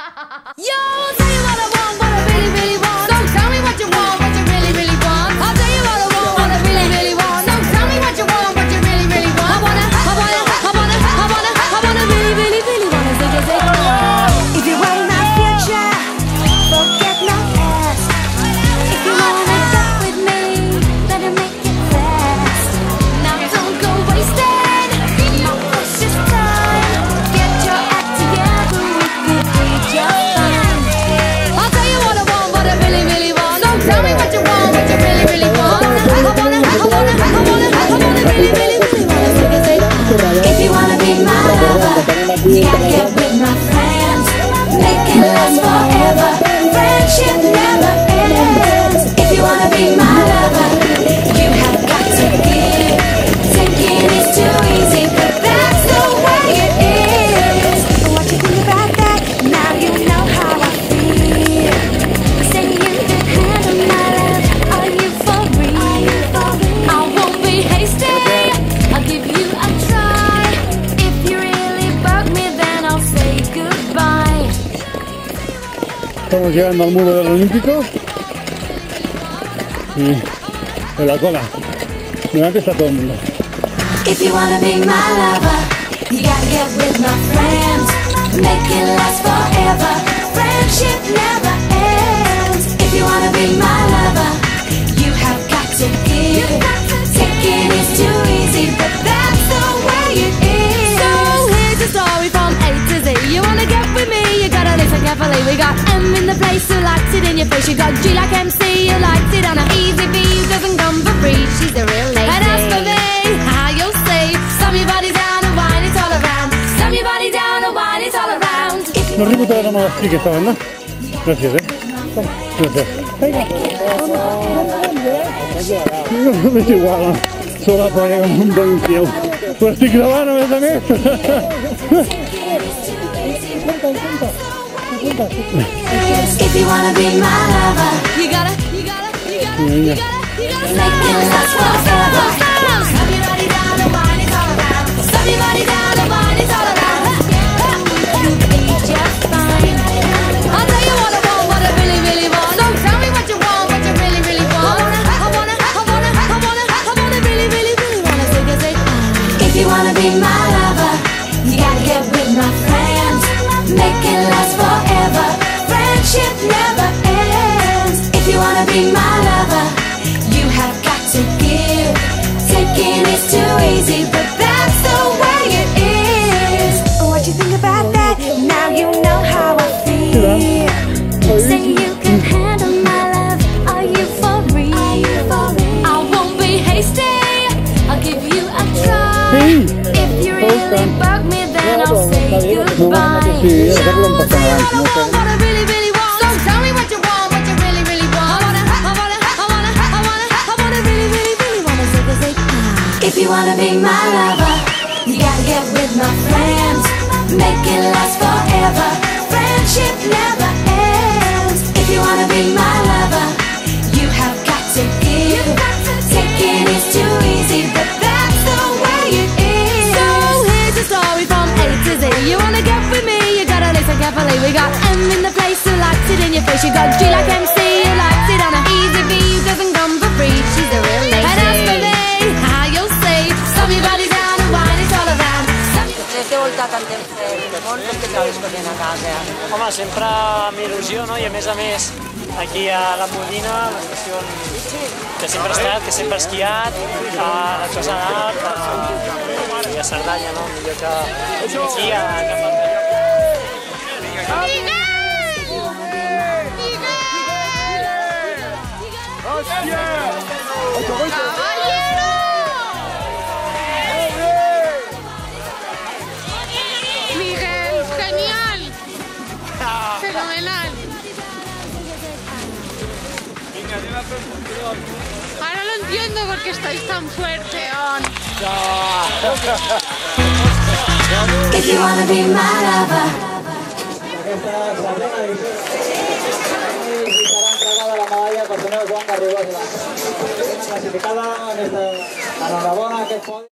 Yo, I'll tell you what I want, what I really, really want. So tell me what you want, what you really, really want. I'll tell you what I want, what I really, really want. So tell me what you want, what you really, really want. I wanna really, really, really wanna say just say If you want my future, forget my past. If you wanna go with me, better make it fast. now don't go wasting No precious time. Get your act together, we could be just fine. I'll tell you what I want, what I really, really want. So tell me what you want, what you really, really want. I wanna really, really, really wanna say just say If you wanna be my lover, you gotta get with my friends. Make it last forever. Friendship never ends. If you wanna be my lover, you have got to give. Taking is too easy, but that's the way it is. What you think about that? Now you know how I feel. Say you can handle my love. Are you for real? I won't be hasty, I'll give you a try. If you really bug me, then I'll say goodbye. Estamos llegando al muro del Olímpico y en la cola. Delante está todo el mundo. If you wanna be my lover, you gotta get with my friends. Make it last forever. Friendship never ends. If you wanna be my lover, you have got to give. Taking is too easy, but that's the way it is. So here's the story from A to Z. You wanna get with me, you gotta listen carefully. We got M in the place who likes it in your face. You got G like MC, who likes it on a easy V, who doesn't come for free. She's a real lady. And as for me, how you'll say, slam your body down and wine it all around. Slam your body down and wine it all around. Nos recuperamos aquí que estaban, ¿no? Gracias, Gracias. Venga. No me es igual, ¿no? Solo para llegar a un buen tío. Pues estoy grabando, ¿ves también? If you wanna be my lover, You gotta make it last forever. slam your body down and wine it all around. Slam your body down and wine it all around. You'll be just fine. I'll tell you what I want, what I really, really want. So tell me what you want, what you really, really want. I wanna really, really, really wanna say just say If you wanna be my lover, you gotta get with my friends. Make it last forever. Friendship never ends. If you wanna be my lover, you have got to give. Taking is too easy, but that's the way it is. What you think about that? Now you know how I feel. Say you can handle my love. Are you for real? I won't be hasty, I'll give you a try. Sí. If you really bug me, then I'll say goodbye. Sí, hacerlo un poco más, no sé. What I really, really want. So tell me what you want, what you really, really want. I wanna really, really, really wanna say this say If you wanna be my lover, you gotta get with my friends. Make it last forever. Friendship never ends. If you wanna be my lover, you have got to give. Taking is too easy, but that's the way it is. So here's the story from A to Z. You wanna get with me, you gotta listen carefully. We got M in the place who likes it in your face. You got G like MC, who likes it on a easy V, who doesn't come for free. She's a real lady. And as for me, how you'll say, slam your body down and wine it all around. Te voltat tant temps molt que acabes corrent a casa. Home, sempre amb il·lusió, no? I a més, aquí a la Modina, l'estació que sempre he estat, que sempre he esquiat, a la Cosa d'Art, i a Cerdanya, no? Millor que aquí a Can Barber. Miguel, genial, fenomenal. Ahora lo entiendo porque estáis tan fuerte. If you wanna be my lover. La medalla per tenir el Joan Garrigós classificada en esta enhorabona aquest podi.